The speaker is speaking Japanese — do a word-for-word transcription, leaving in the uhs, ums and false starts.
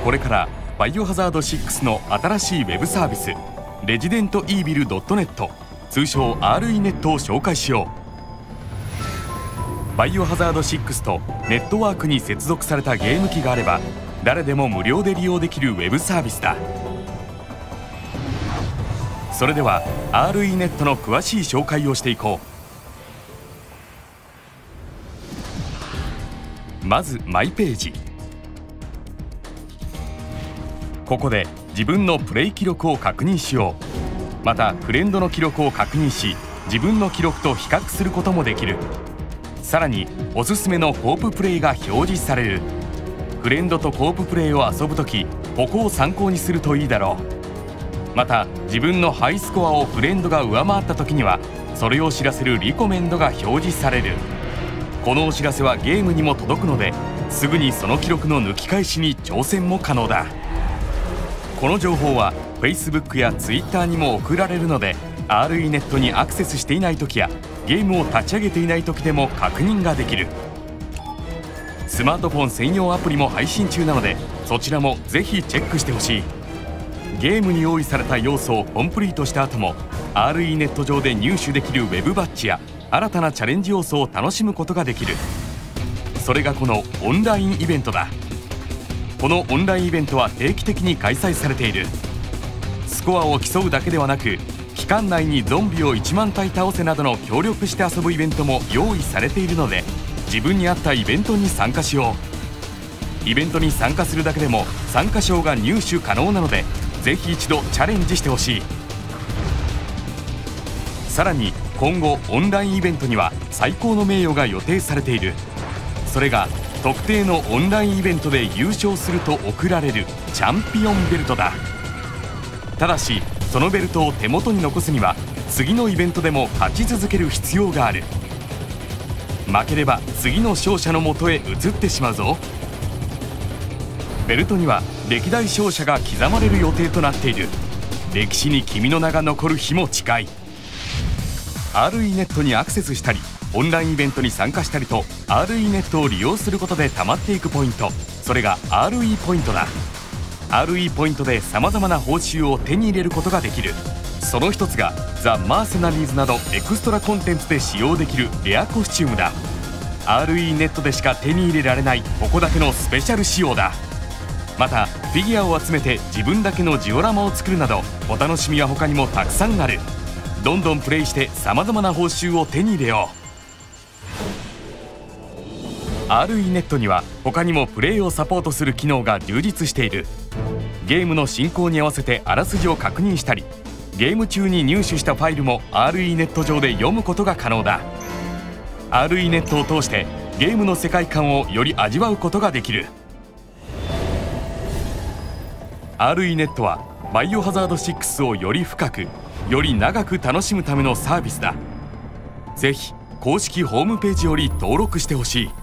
これからバイオハザードシックスの新しいウェブサービスレジデントイービルドットネット、通称 アールイー ネットを紹介しよう。バイオハザードシックスとネットワークに接続されたゲーム機があれば誰でも無料で利用できるウェブサービスだ。それでは アールイー ネットの詳しい紹介をしていこう。まずマイページ。ここで自分のプレイ記録を確認しよう。またフレンドの記録を確認し自分の記録と比較することもできる。さらにおすすめのコーププレイが表示される。フレンドとコーププレイを遊ぶときここを参考にするといいだろう。また自分のハイスコアをフレンドが上回った時にはそれを知らせるリコメンドが表示される。このお知らせはゲームにも届くのですぐにその記録の抜き返しに挑戦も可能だ。この情報は Facebook や Twitter にも送られるので アールイー ネットにアクセスしていない時やゲームを立ち上げていない時でも確認ができる。スマートフォン専用アプリも配信中なのでそちらもぜひチェックしてほしい。ゲームに用意された要素をコンプリートした後も アールイー ネット上で入手できるウェブバッジや新たなチャレンジ要素を楽しむことができる。それがこのオンラインイベントだ。このオンラインイベントは定期的に開催されている。スコアを競うだけではなく期間内にゾンビをいちまん体倒せなどの協力して遊ぶイベントも用意されているので自分に合ったイベントに参加しよう。イベントに参加するだけでも参加賞が入手可能なのでぜひ一度チャレンジしてほしい。さらに今後オンラインイベントには最高の名誉が予定されている。それが特定のオンラインイベントで優勝すると贈られるチャンピオンベルトだ。ただしそのベルトを手元に残すには次のイベントでも勝ち続ける必要がある。負ければ次の勝者のもとへ移ってしまうぞ。ベルトには歴代勝者が刻まれる予定となっている。歴史に君の名が残る日も近い。 アールイー ネットにアクセスしたりオンラインイベントに参加したりと アールイー ネットを利用することで溜まっていくポイント、それが アールイー ポイントだ。 アールイー ポイントでさまざまな報酬を手に入れることができる。その一つがザ・マーセナリーズなどエクストラコンテンツで使用できるレアコスチュームだ。 アールイー ネットでしか手に入れられないここだけのスペシャル仕様だ。またフィギュアを集めて自分だけのジオラマを作るなどお楽しみは他にもたくさんある。どんどんプレイしてさまざまな報酬を手に入れよう。アールイー ネットには他にもプレイをサポートする機能が充実している。ゲームの進行に合わせてあらすじを確認したりゲーム中に入手したファイルも アールイー ネット上で読むことが可能だ。 アールイー ネットを通してゲームの世界観をより味わうことができる。 アールイー ネットはバイオハザードシックスをより深くより長く楽しむためのサービスだ。ぜひ公式ホームページより登録してほしい。